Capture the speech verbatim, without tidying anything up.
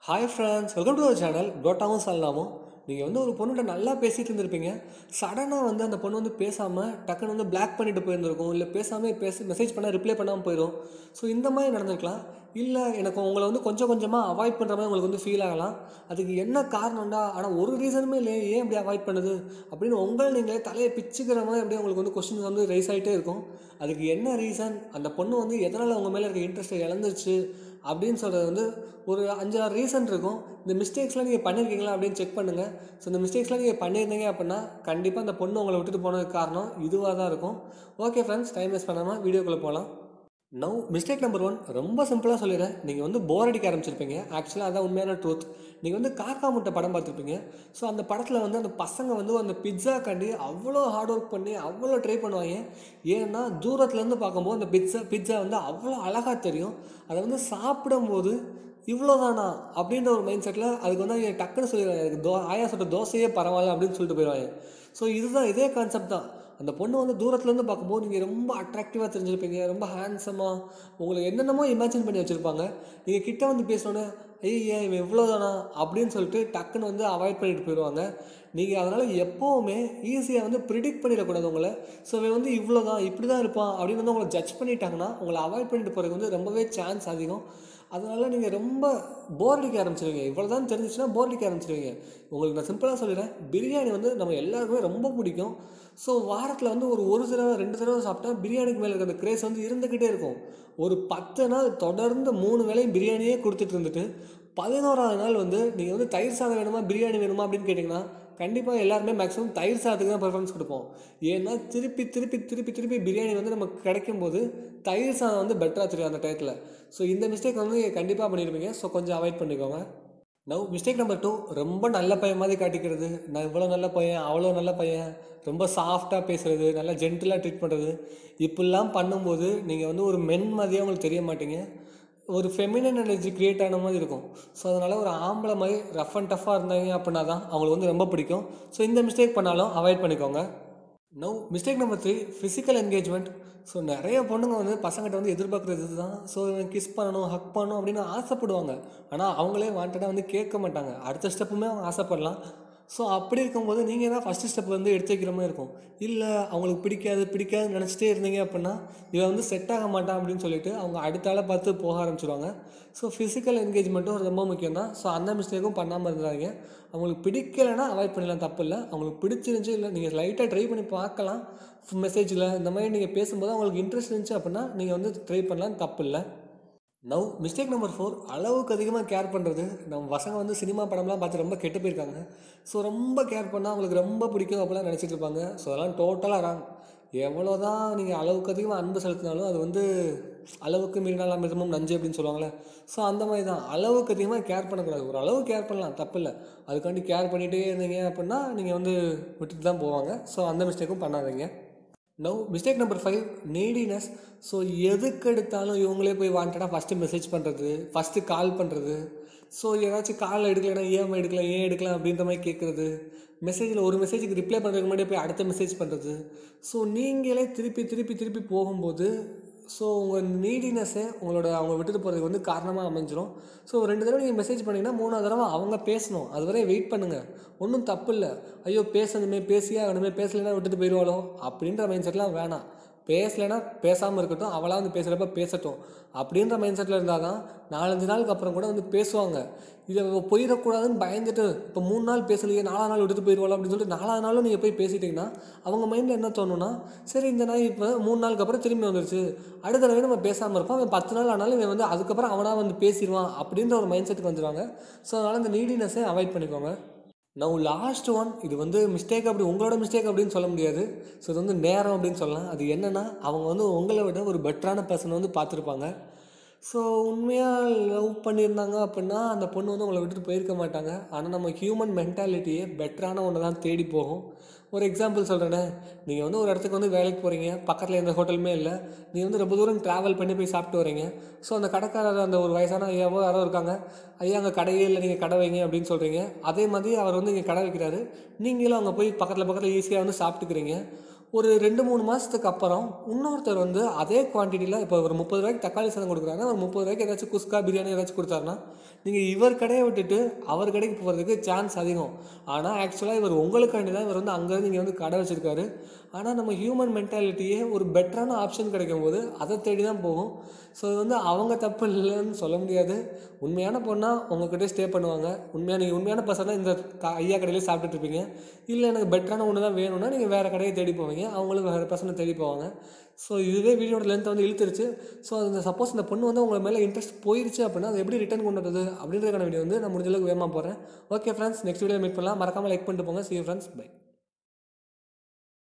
Hi friends, welcome to our channel. கோட்டாவும் சொல்லலாமோ. நீங்கள் வந்து ஒரு பொண்ணுகிட்ட நல்லா பேசிகிட்டு இருந்திருப்பீங்க. சடனாக வந்து அந்த பொண்ணு வந்து பேசாமல் டக்குன்னு வந்து பிளாக் பண்ணிட்டு போயிருந்திருக்கும். இல்லை பேசாமல் பேசி மெசேஜ் பண்ணால் ரிப்ளை பண்ணாமல் போயிடும். ஸோ இந்த மாதிரி நடந்திருக்கலாம். இல்லை எனக்கு உங்களை வந்து கொஞ்சம் கொஞ்சமாக அவாய்ட் பண்ணுற மாதிரி உங்களுக்கு வந்து ஃபீல் ஆகலாம். அதுக்கு என்ன காரணம்டா, ஆனால் ஒரு ரீசனுமே இல்லையே, ஏன் இப்படி அவாய்ட் பண்ணுது அப்படின்னு உங்களை நீங்களே தலையை பிச்சுக்கிற மாதிரி அப்படியே உங்களுக்கு வந்து கொஸ்டின் வந்து ரைஸ் ஆகிட்டே இருக்கும். அதுக்கு என்ன ரீசன், அந்த பொண்ணு வந்து எதனால் உங்கள் மேலே இருக்க இன்ட்ரெஸ்ட்டை இழந்துருச்சு அப்படின்னு சொல்கிறது வந்து ஒரு அஞ்சாறு ரீசன் இருக்கும். இந்த மிஸ்டேக்ஸ்லாம் நீங்கள் பண்ணியிருக்கீங்களா அப்படின்னு செக் பண்ணுங்கள். ஸோ இந்த மிஸ்டேக்ஸ்லாம் நீங்கள் பண்ணியிருந்தீங்க அப்படின்னா கண்டிப்பாக அந்த பொண்ணு உங்களை விட்டுட்டு போனதுக்கு காரணம் இதுவாக தான் இருக்கும். ஓகே ஃப்ரெண்ட்ஸ், டைம் வேஸ்ட் பண்ணாமல் வீடியோக்குள்ளே போகலாம். நவ் மிஸ்டேக் நம்பர் ஒன், ரொம்ப சிம்பிளாக சொல்லிடுறேன். நீங்கள் வந்து போர் அடிக்க ஆரம்பிச்சிருப்பீங்க. ஆக்சுவலாக அதான் உண்மையான ட்ரூத். நீங்கள் வந்து காக்கா முட்டை படம் பார்த்துருப்பீங்க. ஸோ அந்த படத்தில் வந்து அந்த பசங்க வந்து அந்த பிட்ஸா கண்டி அவ்வளோ ஹார்ட் ஒர்க் பண்ணி அவ்வளோ ட்ரை பண்ணுவாங்க. ஏன்னா தூரத்துலேருந்து பார்க்கும்போது அந்த பிட்ஸா பிட்ஸா வந்து அவ்வளோ அழகாக தெரியும். அதை வந்து சாப்பிடும்போது இவ்வளோதானா அப்படின்ற ஒரு மைண்ட் செட்டில் அதுக்கு வந்து அவங்க டக்குன்னு சொல்லிடுவாங்க, எனக்கு தோ ஆயா சுட்ட தோசையே பரவாயில்ல அப்படின்னு சொல்லிட்டு போயிடுவாங்க. ஸோ இதுதான், இதே கான்செப்ட் தான். அந்த பொண்ணு வந்து தூரத்துலேருந்து பார்க்கும்போது நீங்கள் ரொம்ப அட்ராக்டிவாக தெரிஞ்சிருப்பீங்க, ரொம்ப ஹேண்ட்ஸமாக, உங்களுக்கு என்னென்னமோ இமேஜின் பண்ணி வச்சுருப்பாங்க. நீங்கள் கிட்ட வந்து பேசணுன்னே ஐயா இவன் இவ்வளோதானா அப்படின்னு சொல்லிட்டு டக்குன்னு வந்து அவாய்ட் பண்ணிட்டு போயிடுவாங்க. நீங்கள் அதனால் எப்போவுமே ஈஸியாக வந்து ப்ரிடிக்ட் பண்ணிடக்கூடாது உங்களை. ஸோ இவன் வந்து இவ்வளோ தான், இப்படி தான் இருப்பான் அப்படின்னு வந்து உங்களை ஜட்ஜ் பண்ணிட்டாங்கன்னா உங்களை அவாய்ட் பண்ணிட்டு போகிறதுக்கு வந்து ரொம்பவே சான்ஸ் அதிகம். அதனால் நீங்கள் ரொம்ப போர் அடிக்க ஆரம்பிச்சிருவீங்க. இவ்வளோ தான் தெரிஞ்சிச்சுன்னா போர் அடிக்க ஆரம்பிச்சிருவீங்க. உங்களுக்கு நான் சிம்பிளாக சொல்லிடுறேன், பிரியாணி வந்து நம்ம எல்லாருக்குமே ரொம்ப பிடிக்கும். ஸோ வாரத்தில் வந்து ஒரு ஒரு தடவை ரெண்டு தடவை சாப்பிட்டா பிரியாணிக்கு மேலே இருக்கிற அந்த கிரேஸ் வந்து இருந்துக்கிட்டே இருக்கும். ஒரு பத்து நாள் தொடர்ந்து மூணு வேளையும் பிரியாணியே கொடுத்துட்டு இருந்துட்டு பதினோராவது நாள் வந்து நீங்கள் வந்து தயிர் சாதம் வேணுமா பிரியாணி வேணுமா அப்படின்னு கேட்டிங்கன்னா கண்டிப்பாக எல்லாருமே மேக்ஸிமம் தயிர் சாதத்துக்கு தான் ப்ரிஃபரன்ஸ் கொடுப்போம். ஏன்னா திருப்பி திருப்பி திருப்பி திருப்பி பிரியாணி வந்து நமக்கு கிடைக்கும் போது தயிர் சாதம் வந்து பெட்டராக தெரியும் அந்த டயத்தில். ஸோ இந்த மிஸ்டேக் வந்து கண்டிப்பாக பண்ணியிருப்பீங்க. ஸோ கொஞ்சம் அவாய்ட் பண்ணிக்கோங்க. நவ் மிஸ்டேக் நம்பர் டூ, ரொம்ப நல்ல பையன் மாதிரி காட்டிக்கிறது. நான் இவ்வளோ நல்ல பையன், அவ்வளோ நல்ல பையன், ரொம்ப சாஃப்டாக பேசுகிறது, நல்லா ஜென்டிலாக ட்ரீட் பண்ணுறது. இப்படிலாம் பண்ணும்போது நீங்கள் வந்து ஒரு மென் மாதிரியே உங்களுக்கு தெரிய மாட்டீங்க. ஒரு ஃபெமினன் எனர்ஜி க்ரியேட் ஆன மாதிரி இருக்கும். ஸோ அதனால் ஒரு ஆம்பளை மாதிரி ரஃப் அண்ட் டஃப்பாக இருந்தாங்க அப்படின்னா தான் அவங்களுக்கு வந்து ரொம்ப பிடிக்கும். ஸோ இந்த மிஸ்டேக் பண்ணாலும் அவாய்ட் பண்ணிக்கோங்க. Now mistake number three, physical engagement. So நிறைய பொண்ணுங்க வந்து பசங்கிட்ட வந்து எதிர்பார்க்குறது இது தான். ஸோ கிஸ் பண்ணணும், ஹக் பண்ணணும் அப்படின்னு ஆசைப்படுவாங்க. ஆனால் அவங்களே வாண்டடாக வந்து கேட்க மாட்டாங்க. அடுத்த ஸ்டெப்புமே அவங்க ஆசைப்படலாம். ஸோ அப்படி இருக்கும்போது நீங்கள் தான் ஃபஸ்ட்டு ஸ்டெப் வந்து எடுத்து வைக்கிற மாதிரி இருக்கும். இல்லை அவங்களுக்கு பிடிக்காது பிடிக்காதுன்னு நினச்சிட்டே இருந்தீங்க அப்படின்னா இவன் வந்து செட் ஆக மாட்டான் அப்படின்னு சொல்லிட்டு அவங்க அடுத்த ஆளை பார்த்து போக ஆரம்பிச்சிடுவாங்க. ஸோ ஃபிசிக்கல் என்கேஜ்மெண்ட்டும் ரொம்ப முக்கியம் தான். ஸோ அந்த மிஸ்டேக்கும் பண்ணாமல் இருந்தாங்க. அவங்களுக்கு பிடிக்கலைன்னா அவாய்ட் பண்ணிடலாம், தப்பு இல்லை. அவங்களுக்கு பிடிச்சிருந்துச்சி, இல்லை நீங்கள் லைட்டாக ட்ரை பண்ணி பார்க்கலாம். மெசேஜில் இந்த மாதிரி நீங்கள் பேசும்போது அவங்களுக்கு இன்ட்ரெஸ்ட் இருந்துச்சு அப்படின்னா நீங்கள் வந்து ட்ரை பண்ணலாம், தப்பு இல்லை. நவ் மிஸ்டேக் நம்பர் ஃபோர், அளவுக்கு அதிகமாக கேர் பண்ணுறது. நம்ம பசங்க வந்து சினிமா படம்லாம் பார்த்து ரொம்ப கெட்டு போயிருக்காங்க. ஸோ ரொம்ப கேர் பண்ணால் அவங்களுக்கு ரொம்ப பிடிக்கும் அப்படிலாம் நினச்சிட்டு இருப்பாங்க. ஸோ அதெல்லாம் டோட்டலாக ராங். எவ்வளோ தான் நீங்கள் அளவுக்கு அதிகமாக அன்பு செலுத்தினாலும் அது வந்து அளவுக்கு மீறினால் அமிர்தமும் நஞ்சு அப்படின்னு சொல்லுவாங்களே. ஸோ அந்த மாதிரி தான், அளவுக்கு அதிகமாக கேர் பண்ணக்கூடாது. ஒரு அளவு கேர் பண்ணலாம், தப்பு இல்லை. அதுக்காண்டி கேர் பண்ணிகிட்டே இருந்தீங்க அப்படின்னா நீங்கள் வந்து விட்டுட்டு தான் போவாங்க. ஸோ அந்த மிஸ்டேக்கும் பண்ணாதீங்க. Now mistake number five, neediness. So எதுக்கு எடுத்தாலும் இவங்களே போய் வாண்டடாக ஃபஸ்ட்டு மெசேஜ் பண்ணுறது, ஃபஸ்ட்டு கால் பண்ணுறது. ஸோ ஏதாச்சும் கால் எடுக்கலைன்னா ஏன் எடுக்கலாம் ஏன் எடுக்கலாம் அப்படின்ற மாதிரி கேட்குறது. மெசேஜில் ஒரு மெசேஜுக்கு ரிப்ளை பண்ணுறதுக்கு முன்னாடி போய் அடுத்த மெசேஜ் பண்ணுறது. ஸோ நீங்களே திருப்பி திருப்பி திருப்பி போகும்போது ஸோ உங்கள் நீடினஸ்ஸே உங்களோட அவங்க விட்டுட்டு போகிறதுக்கு வந்து காரணமாக அமைஞ்சிரும். ஸோ ரெண்டு தடவை நீங்கள் மெசேஜ் பண்ணிங்கன்னா மூணாவது தடவை அவங்க பேசணும், அது வரை வெயிட் பண்ணுங்கள். ஒன்றும் தப்பு இல்லை. ஐயோ பேசணுமே, பேசியே ஆகணுமே, பேசலைன்னா விட்டுட்டு போயிடுவாளோ அப்படின்ற மைண்ட் செட்லாம் வேணாம். பேசலைன்னா பேசாமல் இருக்கட்டும், அவளாக வந்து பேசுகிறப்ப பேசட்டும் அப்படின்ற மைண்ட் செட்டில் இருந்தால் தான் நாலஞ்சு நாளுக்கு அப்புறம் கூட வந்து பேசுவாங்க. இதை போயிடக்கூடாதுன்னு பயந்துட்டு இப்போ மூணு நாள் பேசலையே நாலாவது நாள் விட்டுட்டு போயிடுவாளோ அப்படின்னு சொல்லிட்டு நாலாவது நாளும் நீங்கள் போய் பேசிட்டிங்கன்னா அவங்க மைண்டில் என்ன தோணுன்னா, சரி இந்த நாள் இப்போ மூணு நாளுக்கு அப்புறம் திரும்பி வந்துருச்சு, அடுத்த தடவை நம்ம பேசாமல் இருப்போம், அவன் பத்து நாள் ஆனாலும் இவன் வந்து அதுக்கப்புறம் அவனாக வந்து பேசிடுவான் அப்படின்ற ஒரு மைண்ட் செட்டுக்கு வந்துடுவாங்க. ஸோ அதனால் இந்த நீடினஸை அவாய்ட் பண்ணிக்கோங்க. நான் லாஸ்ட் ஒன், இது வந்து மிஸ்டேக் அப்படி உங்களோட மிஸ்டேக் அப்படின்னு சொல்ல முடியாது. ஸோ இது வந்து நேரம் அப்படின்னு சொல்லலாம். அது என்னென்னா, அவங்க வந்து உங்களை விட ஒரு பெட்டரான பர்சனை வந்து பார்த்துருப்பாங்க. ஸோ உண்மையாக லவ் பண்ணியிருந்தாங்க அப்படின்னா அந்த பொண்ணு வந்து உங்களை விட்டுட்டு போயிருக்க மாட்டாங்க. ஆனால் நம்ம ஹியூமன் மென்டாலிட்டியே பெட்டரான ஒன்று தான் தேடி போகும். ஒரு எக்ஸாம்பிள் சொல்கிறேனே, நீங்கள் வந்து ஒரு இடத்துக்கு வந்து வேலைக்கு போகிறீங்க, பக்கத்தில் எந்த ஹோட்டலுமே இல்லை, நீங்கள் வந்து ரொம்ப தூரம் ட்ராவல் பண்ணி போய் சாப்பிட்டு வரீங்க. ஸோ அந்த கடைக்காரர் அந்த ஒரு வயசான ஐயாவோ யாரோ இருக்காங்க, ஐயா அங்கே கடையே இல்லை நீங்கள் கடை வைங்க அப்படின்னு சொல்கிறீங்க. அதே மாதிரி அவர் வந்து இங்கே கடை வைக்கிறாரு, நீங்களும் அங்கே போய் பக்கத்தில் பக்கத்தில் ஈஸியாக வந்து சாப்பிட்டுக்கிறீங்க. ஒரு ரெண்டு மூணு மாதத்துக்கு அப்புறம் இன்னொருத்தர் வந்து அதே குவான்டிட்டியில் இப்போ ஒரு முப்பது ரூபாய்க்கு தக்காளி சாதம் கொடுக்குறாங்க, ஒரு முப்பது ரூபாய்க்கு ஏதாச்சும் குஸ்கா பிரியாணி ஏதாச்சும் கொடுத்தாருன்னா நீங்கள் இவர் கடையை விட்டுட்டு அவர் கடைக்கு போகிறதுக்கு சான்ஸ் அதிகம். ஆனால் ஆக்சுவலாக இவர் உங்களுக்காண்டி தான் இவர் வந்து அங்கேருந்து இங்கே வந்து கடை வச்சுருக்காரு. ஆனால் நம்ம ஹியூமன் மென்டாலிட்டியே ஒரு பெட்டரான ஆப்ஷன் கிடைக்கும் போது அதை தேடி தான் போகும். ஸோ இது வந்து அவங்க தப்பு இல்லைன்னு சொல்ல முடியாது. உண்மையான பொண்ணால் உங்கள்கிட்ட ஸ்டே பண்ணுவாங்க. உண்மையாக நீங்கள் உண்மையான பர்சனாக இந்த த ஐயா கடையிலே சாப்பிட்டுட்ருப்பீங்க. இல்லை எனக்கு பெட்டரான ஒன்று தான் வேணும்னா நீங்கள் வேறு கடையை தேடி போவீங்க, அவங்களும் வேறு பர்சனை தேடி போவாங்க. ஸோ இதுவே வீடியோட லென்த்தை வந்து இழுத்துருச்சு. ஸோ அந்த சப்போஸ் இந்த பொண்ணு வந்து உங்கள் மேலே இன்ட்ரெஸ்ட் போயிடுச்சு அப்படின்னா அதை எப்படி ரிட்டர்ன் கொண்டு வரது அப்படின்றதுக்கான வீடியோ வந்து நான் முடிஞ்சளவுக்கு வேகமாக போகிறேன். Okay friends, next video meet பண்ணலாம். மறக்காமல் லைக் பண்ணிட்டு போங்க. See you friends, bye.